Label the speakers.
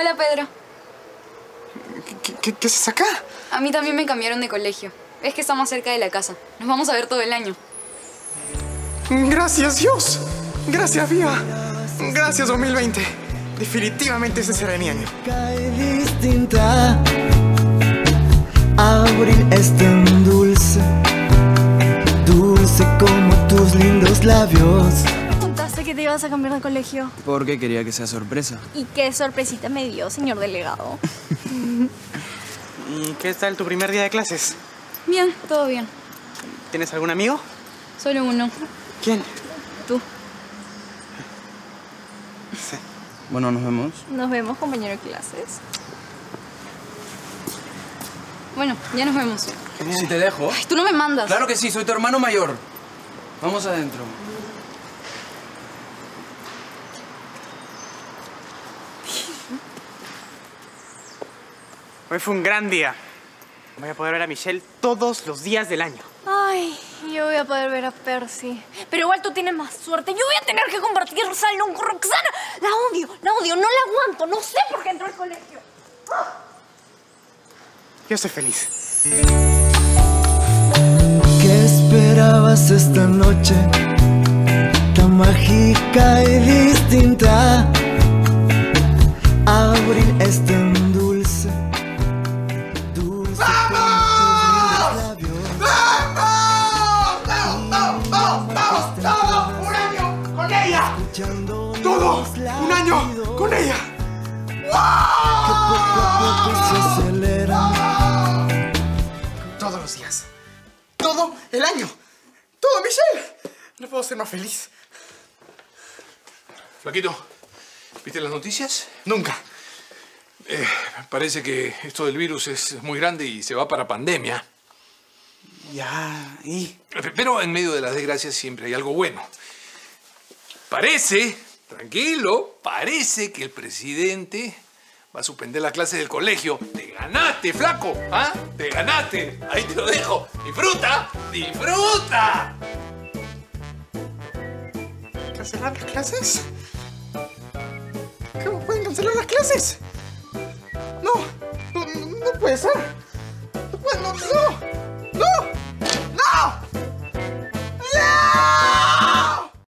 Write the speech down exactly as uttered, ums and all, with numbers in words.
Speaker 1: Hola, Pedro.
Speaker 2: ¿Qué, qué, qué haces acá?
Speaker 1: A mí también me cambiaron de colegio. Es que estamos cerca de la casa. Nos vamos a ver todo el año.
Speaker 2: Gracias, Dios. Gracias, Viva. Gracias, dos mil veinte. Definitivamente ese será mi año.
Speaker 3: Distinta. Abril es tan dulce, dulce como tus lindos labios.
Speaker 4: ¿Me contaste que te ibas a cambiar de colegio?
Speaker 5: Porque quería que sea sorpresa.
Speaker 4: ¿Y qué sorpresita me dio, señor delegado?
Speaker 2: ¿Y qué tal tu primer día de clases?
Speaker 1: Bien, todo bien.
Speaker 2: ¿Tienes algún amigo?
Speaker 1: Solo uno.
Speaker 2: ¿Quién?
Speaker 1: Tú.
Speaker 2: Sí.
Speaker 5: Bueno, nos vemos.
Speaker 4: Nos vemos, compañero de clases.
Speaker 1: Bueno, ya nos vemos.
Speaker 5: Si te dejo.
Speaker 1: Ay, tú no me mandas.
Speaker 5: Claro que sí, soy tu hermano mayor. Vamos adentro.
Speaker 2: Hoy fue un gran día. Voy a poder ver a Michelle todos los días del año.
Speaker 4: Ay, yo voy a poder ver a Percy. Pero igual tú tienes más suerte. Yo voy a tener que compartir salón con Roxana. La odio, la odio, no la aguanto. No sé por qué entró al colegio. ¡Ah!
Speaker 2: Yo soy feliz.
Speaker 3: ¿Qué esperabas esta noche? Tan mágica y distinta. Abril es tan dulce, dulce como tus labios.
Speaker 2: ¡Vamos! ¡Vamos! ¡Vamos! ¡Vamos! ¡Todo un año con ella! ¡Todo un año con ella!
Speaker 3: Que poco a poco se acelera.
Speaker 2: Todos los días. Todo el año. Todo, Michelle. No puedo ser más feliz.
Speaker 6: Flaquito, ¿viste las noticias?
Speaker 2: Nunca.
Speaker 6: Eh, parece que esto del virus es muy grande y se va para pandemia.
Speaker 2: Ya, ¿y?
Speaker 6: Pero en medio de las desgracias siempre hay algo bueno. Parece, tranquilo, parece que el presidente va a suspender la clase del colegio. ¡Te ganaste, flaco! ¿Ah? ¡Te ganaste! Ahí te lo dejo. ¡Disfruta! ¡Disfruta!
Speaker 2: ¿Cancelar las clases? ¿Cómo pueden cancelar las clases? No, no, no puede ser. No puede, no, no.